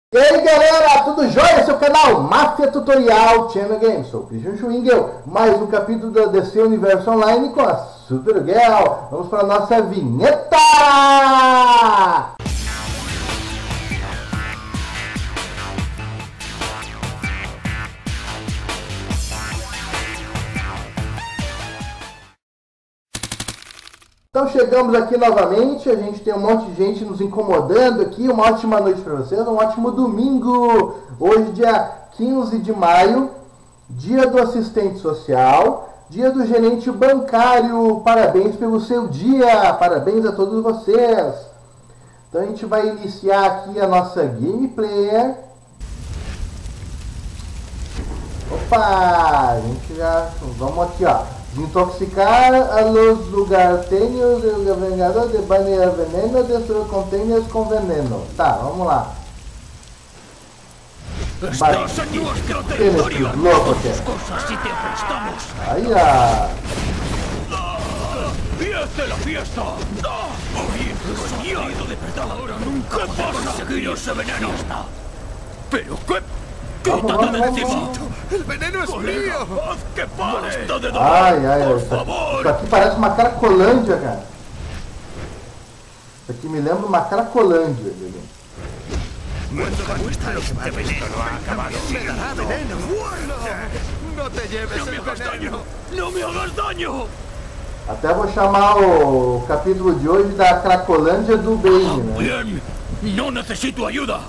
E aí galera, tudo jóia? Esse é o canal Máfia Tutorial Channel Games. Sou o Christian Schwingel, mais um capítulo da DC Universo Online com a Supergirl. Vamos para a nossa vinheta! Então chegamos aqui novamente, a gente tem um monte de gente nos incomodando aqui. Uma ótima noite para vocês, um ótimo domingo. Hoje dia 15 de maio, dia do assistente social, dia do gerente bancário. Parabéns pelo seu dia, parabéns a todos vocês. Então a gente vai iniciar aqui a nossa gameplay. Opa, a gente já... Vamos aqui, ó. Desintoxicar a los lugartenios del vengador de banear veneno, destruir containers com veneno. Tá, vamos lá. Estás en nuestro territorio. Haz cosas y te aplastamos. Ahí ya. ¡Empiece la fiesta! ¡Oye, soñado de verdad! Ahora nunca vas a conseguir ese veneno. ¿Pero qué? ¡Quítate de encima! ¡El veneno es mío! ¡Haz que pare! ¡Basta de dolor! Ai, ai, por isso favor! aqui parece uma Cracolândia, cara. Isso aqui me lembra uma Cracolândia, entendeu? Cuando demuestra lo que este veneno ha acabado. ¡Me dará veneno! ¡No te lleves el veneno! ¡No me hagas daño! Até vou chamar o capítulo de hoje da Cracolândia do Bane, né? ¡Bien! ¡No necesito ayuda!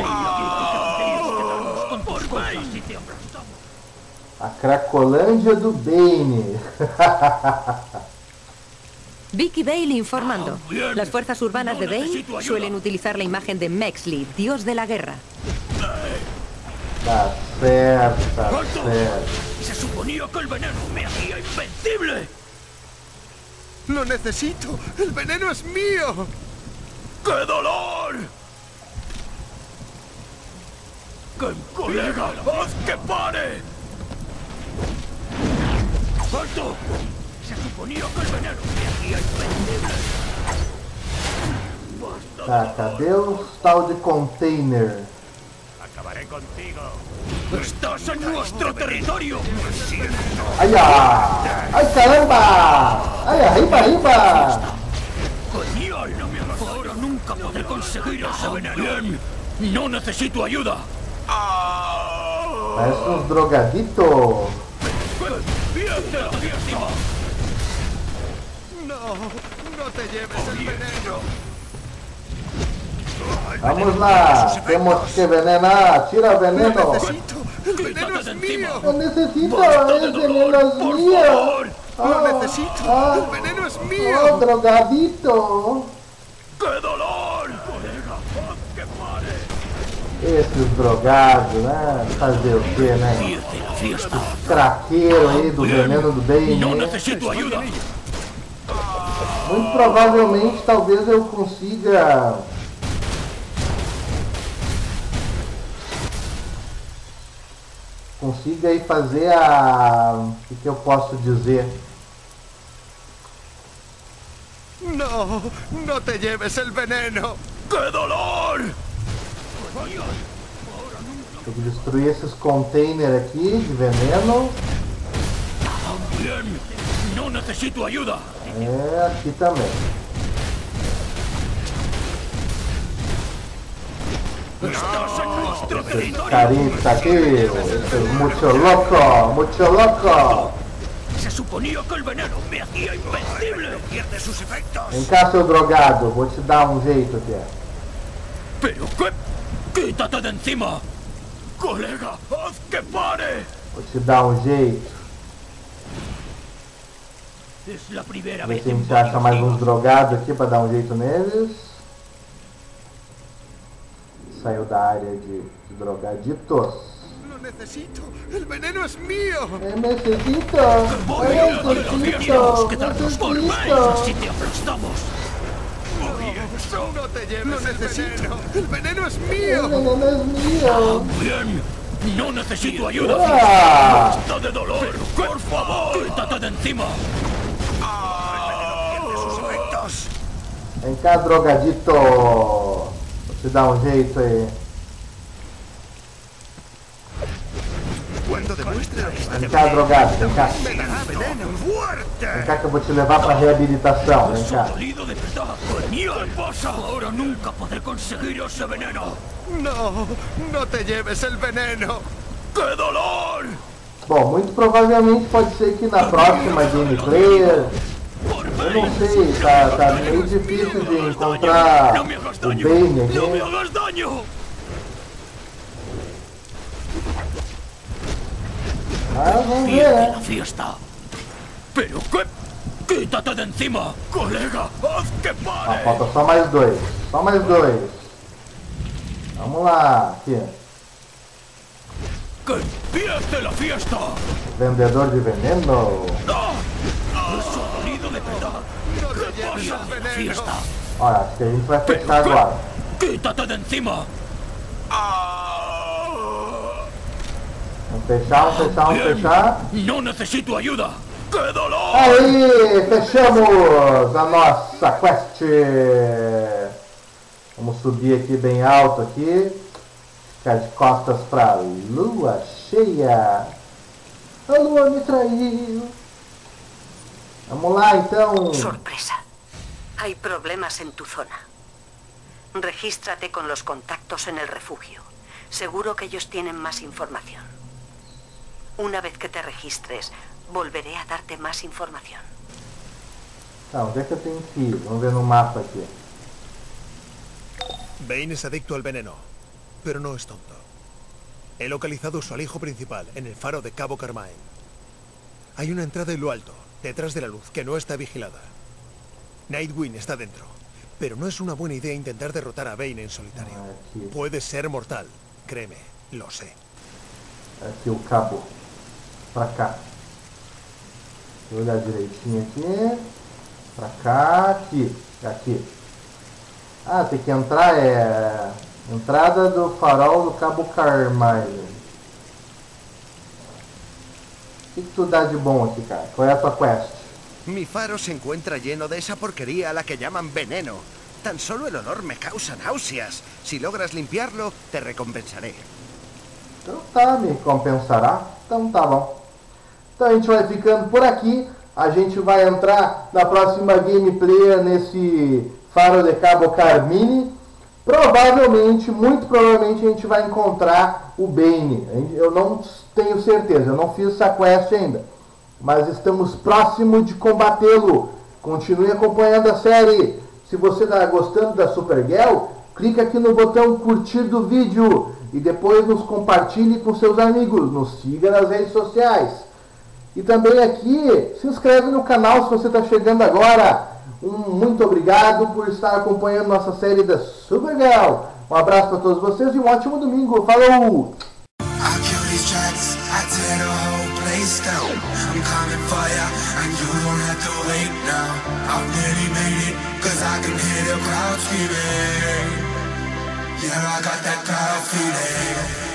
¡Por Bane! Si te aplastamos. A Cracolândia do Bane. Vicky Bale informando. Bien. Las fuerzas urbanas de Bane Necesito ayuda. suelen utilizar la imagen de Mexley, dios de la guerra. Tá certo, tá ¡Alto! certo. Se suponía que el veneno me hacía invencible. ¡Lo necesito! ¡El veneno es mío! ¡Qué dolor! ¡Que colega! ¡Haz que pare! ¡Alto! Se suponía que el veneno me hacía invencible. ¡Basta! Tá, cadê o tal de container? Acabaré contigo. ¡Estás en nuestro territorio! Ai, ai, caramba! Ai, arriba, arriba! ¡Genial! No me hagas ahora, nunca podré conseguir ese veneno. ¡Bien! ¡No necesito ayuda! Parece uns drogaditos. ¡Bien de la fiesta! ¡No! ¡No te lleves el veneno! Vamos lá, temos que envenenar, tira ¡Lo veneno. necesito! ¡El veneno es mío! Eu necessito, esse veneno é ¡Por meu. favor! ¡Lo necesito! ¡El veneno es Oh, mío! drogadito. ¡Qué dolor! ¡Colega! ¡Haz que pare! Esses drogados, né? Fazer o que, né? ¡Empiece la fiesta! Craqueiro aí do veneno do bem, ¡No né? necesito ayuda! Muito provavelmente, talvez eu consiga... Consiga aí fazer a... O que eu posso dizer? ¡No! ¡No te lleves el veneno! ¡Qué dolor! Tem que destruir esses containers aqui de veneno. ¡Bien! ¡No necesito ayuda! É, aqui também. ¡Estás en nuestro Esse territorio! carinha que tá aqui, esse muito louco, muito louco. Se suponía que el veneno me hacía invencible. ¡Pierde sus efectos! Vem cá, seu drogado, vou te dar um jeito aqui. ¿Pero qué? ¡Quítate de encima! ¡Colega! ¡Haz que pare! Vou te dar um jeito. Es la primera Ver vez se a en gente acha mais uns varios días. drogados aqui pra dar um jeito neles. Saiu da área de drogaditos. ¡Lo necesito! ¡El veneno es mío! Eu necessito! ¡Voy a ir a la fiesta! ¡Vamos a quedarnos por Bane si te aplastamos! ¡No te lleves el veneno! ¡El veneno es mío! O veneno é meu! ¡Bien! ¡No necesito ayuda! Ah! ¡Basta de dolor! ¡Por favor! ¡Quítate de encima! ¡Pierde sus efectos! Vem cá, drogadito! Vou te dar um jeito aí. demuestre lo que está Vem cá, drogado, vem cá. Me dará veneno fuerte. Vem cá que eu vou te levar pra reabilitação, vem cá. Dolido de verdad. ¿Qué pasa? Ahora nunca podré conseguir ese veneno. No, no te lleves el veneno. ¡Qué dolor! Bom, muito provavelmente pode ser que na próxima gameplay, eu não sei, tá meio difícil de encontrar ¡No me hagas o daño! Bane ¡No me aqui. hagas daño! Mas vamos ver, Pierde né? la fiesta. ¿Pero qué? ¡Quítate de encima! ¡Colega, haz que Ah, pare! falta só mais dois. Só mais dois. Vamos lá, aqui. ¡Que empiece la fiesta! Vendedor de veneno. ¡Ah! ¡Eso ha dolido de verdad! No te ¿Qué lleves pasa? el ¡La veneno. fiesta! Olha, acho que a gente vai ¿Pero fechar qué? agora. ¡Quítate de encima! ¡Ah! Vamos fechar, Bien. fechar. ¡No necesito ayuda! ¡Qué dolor! Aí, fechamos a nossa quest. Vamos subir aqui bem alto aqui. Ficar de costas pra lua cheia. A lua me traiu. Vamos lá então. Sorpresa. Hay problemas en tu zona. Regístrate con los contactos en el refugio. Seguro que ellos tienen más información. Una vez que te registres, volveré a darte más información. Tá, onde é que eu tenho que ir? Vamos ver no mapa aqui. Bane es adicto al veneno, pero no es tonto. He localizado su alijo principal en el faro de Cabo Carmine. Hay una entrada en lo alto, detrás de la luz, que no está vigilada. Nightwing está dentro, pero no es una buena idea intentar derrotar a Bane en solitario. Aqui, Puede ser mortal, créeme, lo sé. aqui o cabo. Pra cá. Vou olhar direitinho aqui. Pra cá, aqui. Aqui. Ah, tem que entrar, entrada do farol do Cabo Carmine. O que tu dá de bom aqui, cara? Qual é a tua quest? Mi faro se encuentra lleno de esa porquería a la que llaman veneno. Tan solo el olor me causa náuseas. Si logras limpiarlo, te recompensaré. Então tá, me compensará. Então tá bom. Então a gente vai ficando por aqui. A gente vai entrar na próxima gameplay nesse faro de Cabo Carmine. Provavelmente, muito provavelmente, a gente vai encontrar o Bane. Eu não tenho certeza, eu não fiz essa quest ainda. Mas estamos próximos de combatê-lo. Continue acompanhando a série. Se você está gostando da Supergirl, clica aqui no botão curtir do vídeo. E depois nos compartilhe com seus amigos. Nos siga nas redes sociais. E também aqui, se inscreve no canal se você está chegando agora. Muito obrigado por estar acompanhando nossa série da Supergirl. Um abraço para todos vocês e um ótimo domingo. Falou! I kill these tracks, I tear the whole place down. I'm coming for ya, and you don't have to wait now. I've nearly made it, cause I can hear the crowd screaming. Yeah, I got that crowd feeling.